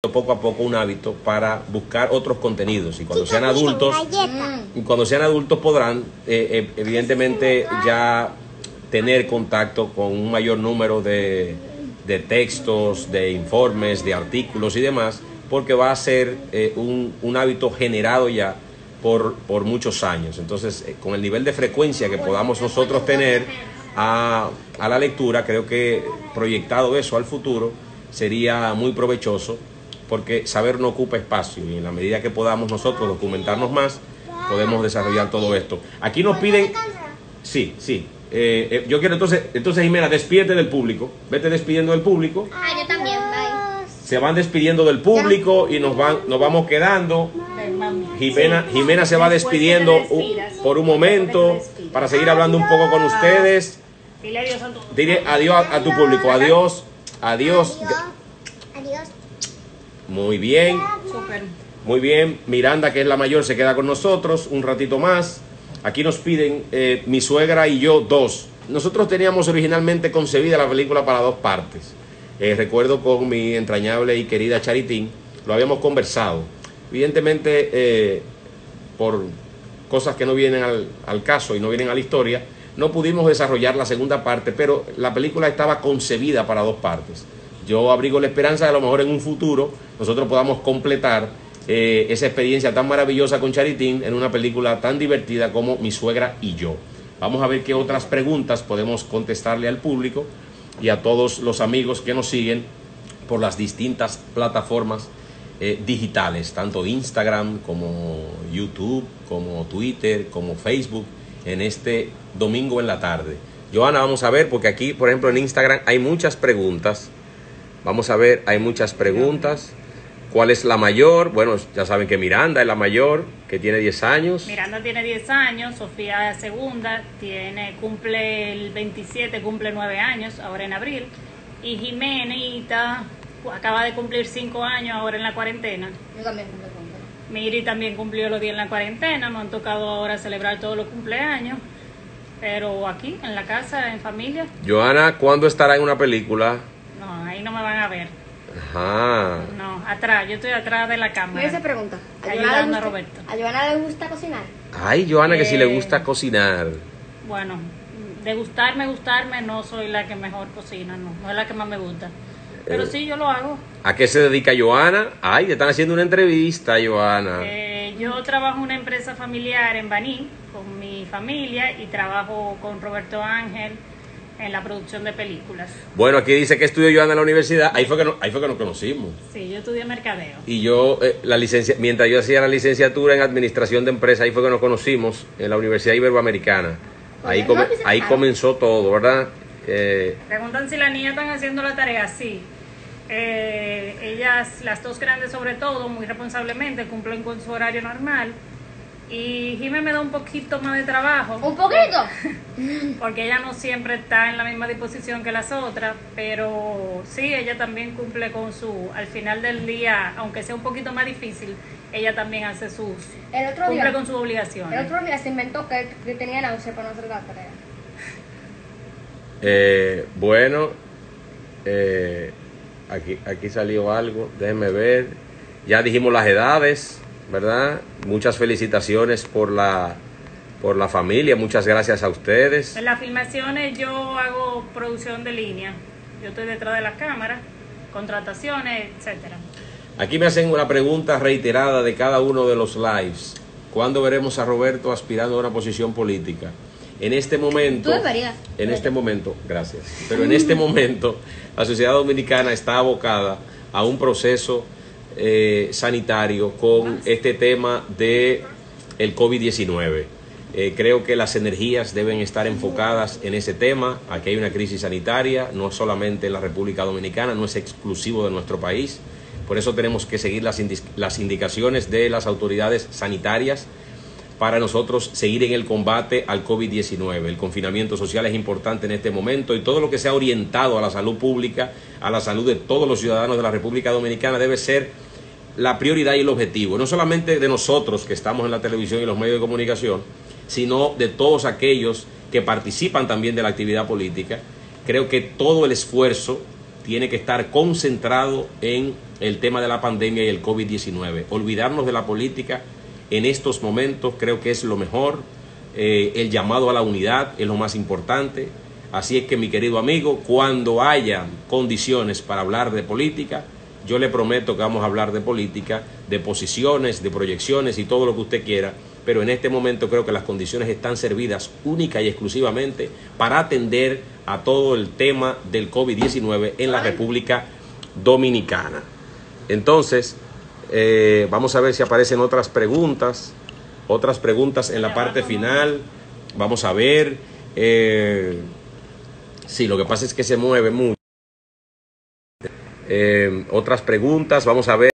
poco a poco un hábito para buscar otros contenidos, y cuando sean adultos podrán evidentemente ya tener contacto con un mayor número de textos, de informes, de artículos y demás, porque va a ser un hábito generado ya por muchos años. Entonces, con el nivel de frecuencia que podamos nosotros tener a la lectura, creo que proyectado eso al futuro sería muy provechoso, porque saber no ocupa espacio, y en la medida que podamos nosotros documentarnos más, podemos desarrollar todo esto. Aquí nos piden... Sí. Yo quiero entonces Jimena, despídete del público. Vete despidiendo del público. Yo también, bye. Se van despidiendo del público y nos vamos quedando. Jimena se va despidiendo por un momento para seguir hablando un poco con ustedes. Dile adiós a tu público. Adiós. Adiós. Muy bien. Súper. Muy bien. Miranda, que es la mayor, se queda con nosotros un ratito más. Aquí nos piden mi suegra y yo 2. Nosotros teníamos originalmente concebida la película para 2 partes. Recuerdo con mi entrañable y querida Charitín, lo habíamos conversado. Evidentemente, por cosas que no vienen al caso y no vienen a la historia, no pudimos desarrollar la segunda parte, pero la película estaba concebida para 2 partes. Yo abrigo la esperanza de a lo mejor en un futuro nosotros podamos completar esa experiencia tan maravillosa con Charitín en una película tan divertida como Mi suegra y yo. Vamos a ver qué otras preguntas podemos contestarle al público y a todos los amigos que nos siguen por las distintas plataformas digitales, tanto Instagram como YouTube, como Twitter, como Facebook, en este domingo en la tarde. Joana, vamos a ver, porque aquí, por ejemplo, en Instagram hay muchas preguntas. Vamos a ver, hay muchas preguntas. ¿Cuál es la mayor? Bueno, ya saben que Miranda es la mayor, que tiene 10 años. Miranda tiene 10 años, Sofía es segunda, cumple el 27, cumple 9 años, ahora en abril. Y Jimenita acaba de cumplir 5 años ahora en la cuarentena. Yo también cumple. Miri también cumplió los días en la cuarentena, me han tocado ahora celebrar todos los cumpleaños. Pero aquí, en la casa, en familia. Joana, ¿cuándo estará en una película? No, ahí no me van a ver. Ajá. No, atrás, yo estoy atrás de la cámara. Mira esa pregunta. Ayudando a Roberto. ¿A Joana le gusta cocinar? Ay, Joana, que si le gusta cocinar. Bueno, de gustarme, no soy la que mejor cocina, no es la que más me gusta. Pero sí, yo lo hago. ¿A qué se dedica Joana? Ay, te están haciendo una entrevista, Joana. Yo trabajo en una empresa familiar en Baní, con mi familia, y trabajo con Roberto Ángel en la producción de películas. Bueno, aquí dice que estudió Joana en la universidad. Ahí fue que nos conocimos. Sí, yo estudié mercadeo. Y yo, mientras yo hacía la licenciatura en administración de empresas, ahí fue que nos conocimos en la Universidad Iberoamericana. Ahí comenzó todo, ¿verdad? Preguntan si las niñas están haciendo la tarea. Sí. Ellas, las 2 grandes sobre todo, muy responsablemente, cumplen con su horario normal. Y Jimé me da un poquito más de trabajo. ¿Un poquito? Porque ella no siempre está en la misma disposición que las otras, pero sí, ella también cumple con al final del día, aunque sea un poquito más difícil, ella también hace cumple con sus obligaciones. El otro día se inventó que tenía náusea para no hacer la tarea. Bueno, aquí salió algo, déjenme ver. Ya dijimos las edades, ¿verdad? Muchas felicitaciones por la familia, muchas gracias a ustedes. En las filmaciones yo hago producción de línea, yo estoy detrás de las cámaras, contrataciones, etcétera. Aquí me hacen una pregunta reiterada de cada uno de los lives. ¿Cuándo veremos a Roberto aspirando a una posición política? En este momento, gracias, pero en este momento la sociedad dominicana está abocada a un proceso sanitario con este tema de el COVID-19. Creo que las energías deben estar enfocadas en ese tema. Aquí hay una crisis sanitaria, no solamente en la República Dominicana, no es exclusivo de nuestro país. Por eso tenemos que seguir las indicaciones de las autoridades sanitarias para nosotros seguir en el combate al COVID-19. El confinamiento social es importante en este momento, y todo lo que sea orientado a la salud pública, a la salud de todos los ciudadanos de la República Dominicana, debe ser la prioridad y el objetivo, no solamente de nosotros que estamos en la televisión y los medios de comunicación, sino de todos aquellos que participan también de la actividad política. Creo que todo el esfuerzo tiene que estar concentrado en el tema de la pandemia y el COVID-19. Olvidarnos de la política en estos momentos creo que es lo mejor. El llamado a la unidad es lo más importante. Así es que, mi querido amigo, cuando haya condiciones para hablar de política, yo le prometo que vamos a hablar de política, de posiciones, de proyecciones y todo lo que usted quiera, pero en este momento creo que las condiciones están servidas única y exclusivamente para atender a todo el tema del COVID-19 en la República Dominicana. Entonces, vamos a ver si aparecen otras preguntas en la parte final. Vamos a ver. Sí, lo que pasa es que se mueve mucho. Otras preguntas, vamos a ver.